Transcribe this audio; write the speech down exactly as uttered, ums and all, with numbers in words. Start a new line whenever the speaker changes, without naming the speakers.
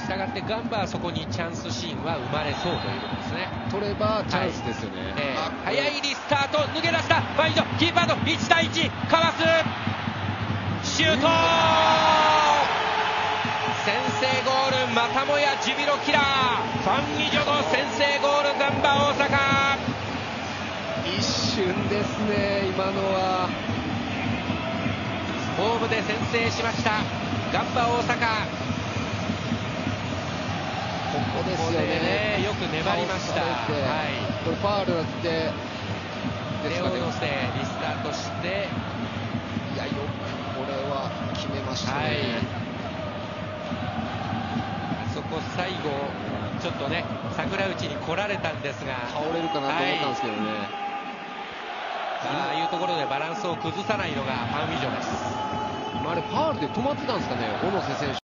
したがってガンバはそこにチャンスシーンは生まれそうということですね。
取ればチャンスですよね。
はい、えー、早いリスタート、抜け出したワイド、キーパーといち対いちかわす、シュート、先制ゴール、またもやジュビロキラー、ファン・イジョの先制ゴール、ガンバ大阪。
一瞬ですね、今のは。
ホームで先制しましたガンバ大阪。
ここですよね、
ね、よく粘りました。はい、
これファールだって
手を乗せリスタートして、い
や、よくこれは決めましたね。はい、
あそこ最後ちょっとね桜内に来られたんですが、
倒れるかなと思ったんですけどね。はい、
ああいうところでバランスを崩さないのがファン・ウィジョです。
あれファールで止まってたんですかね、小野瀬選手。